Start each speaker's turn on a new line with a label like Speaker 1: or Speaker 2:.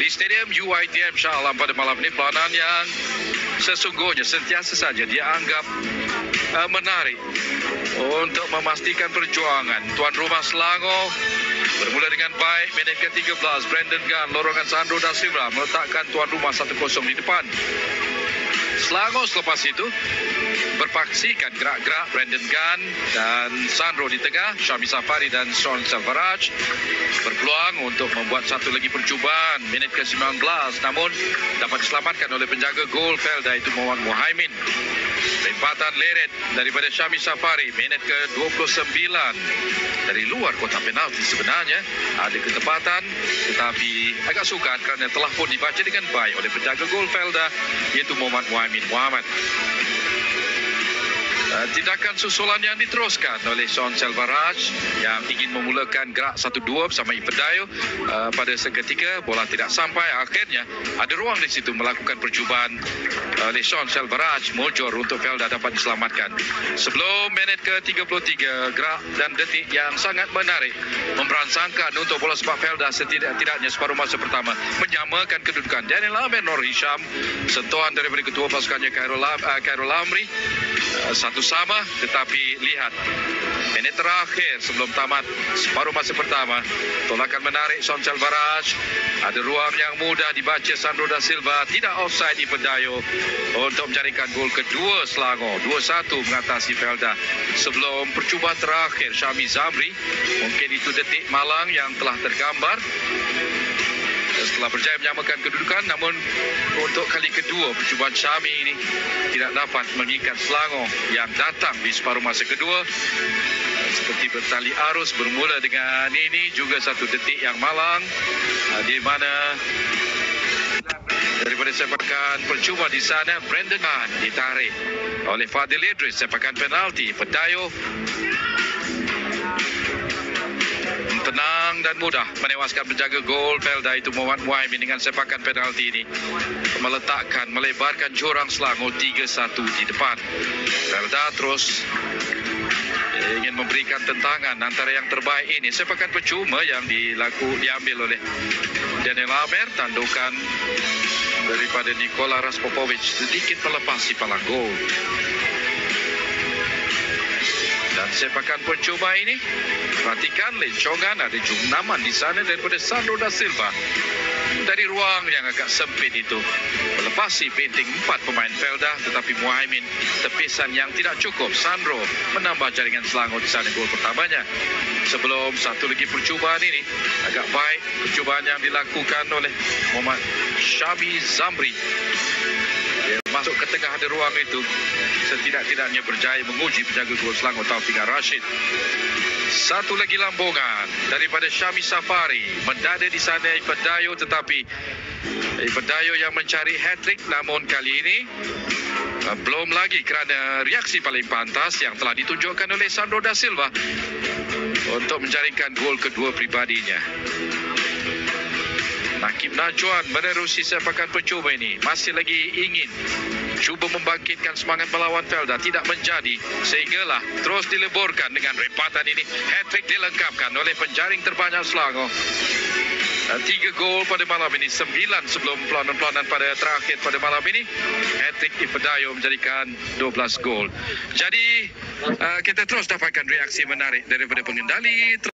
Speaker 1: di Stadium UiTM Shah Alam pada malam ini. Pelanan yang sesungguhnya sentiasa saja dianggap menarik untuk memastikan perjuangan. Tuan rumah Selangor bermula dengan baik. Minit ke-13, Brandon Gunn, lorongan Sandro da Silva meletakkan tuan rumah 1-0 di depan. Selangor selepas itu berpaksikan gerak-gerak Brandon Gunn dan Sandro di tengah. Syami Safari dan Sean Selvaraj berpeluang untuk membuat satu lagi percubaan. Minit ke-19 namun dapat diselamatkan oleh penjaga gol Felda itu Muhammad Muhaimin. Lempatan leret daripada Syami Safari. Minit ke-29 dari luar kotak penalti sebenarnya. Ada ketepatan tetapi agak sukar kerana telah pun dibaca dengan baik oleh penjaga gol Felda iaitu Muhammad Muhammad. Tindakan susulan yang diteruskan oleh Sean Selvaraj yang ingin memulakan gerak 1-2 bersama Ipedayo. Pada seketika bola tidak sampai, akhirnya ada ruang di situ melakukan percubaan oleh Sean Selvaraj. Mojor untuk Felda dapat diselamatkan. Sebelum minit ke-33, gerak dan detik yang sangat menarik memperansangkan untuk bola sepak Felda setidak-tidaknya separuh masa pertama menyamakan kedudukan. Daniel Ahmed Nur Hisham, sentuhan daripada ketua pasukannya Khairul Amri, satu sama, tetapi lihat minit terakhir sebelum tamat separuh masa pertama, tolakan menarik Sean Selvaraj, ada ruang yang mudah dibaca Sandro da Silva, tidak offside Ipedayo untuk mencarikan gol kedua Selangor. 2-1 mengatasi Felda. Sebelum percubaan terakhir Syami Zamri, mungkin itu detik malang yang telah tergambar setelah berjaya menyamakan kedudukan, namun untuk kali kedua percubaan Syami ini tidak dapat mengikat Selangor yang datang di separuh masa kedua. Seperti bertali arus, bermula dengan ini juga satu detik yang malang di mana daripada sepakan percubaan di sana Brandon Gunn ditarik oleh Fadil Idris. Sepakan penalti Ipedayo tenang dan mudah menewaskan penjaga gol Felda itu Muhammad Muhaimin dengan sepakan penalti ini melebarkan jurang Selangor 3-1 di depan. Felda terus ingin memberikan tentangan antara yang terbaik ini. Sepakan percuma yang diambil oleh Daniel Amer, tandukan daripada Nikola Raspopovic sedikit melepasi palang gol. Dan sepakan percuma ini, perhatikan lencongan, ada jumnaman di sana daripada Sandro da Silva. Dari ruang yang agak sempit itu, melepasi penting 4 pemain Felda, tetapi Muhaimin tepisan yang tidak cukup. Sandro menambah jaringan Selangor di sana gol pertamanya. Sebelum satu lagi percubaan ini, agak baik percubaan yang dilakukan oleh Muhammad Syami Zamri. Dia masuk ke tengah ada ruang itu, setidak-tidaknya berjaya menguji penjaga gol Selangor Taufik Rashid. Satu lagi lambungan daripada Syami Safari, mendada di sana Ipedayo, tetapi Ipedayo yang mencari hat-trick, namun kali ini belum lagi kerana reaksi paling pantas yang telah ditunjukkan oleh Sandro da Silva untuk menjaringkan gol kedua pribadinya. Nakib Najwan menerusi sepakan percuma ini, masih lagi ingin cuba membangkitkan semangat melawan Felda, tidak menjadi, sehinggalah terus dileburkan dengan rempatan ini. Hat-trick dilengkapkan oleh penjaring terbanyak Selangor. 3 gol pada malam ini, 9 sebelum pelawanan-pelawanan pada terakhir pada malam ini. Hat-trick Ipedayo menjadikan 12 gol. Jadi kita terus dapatkan reaksi menarik daripada pengendali.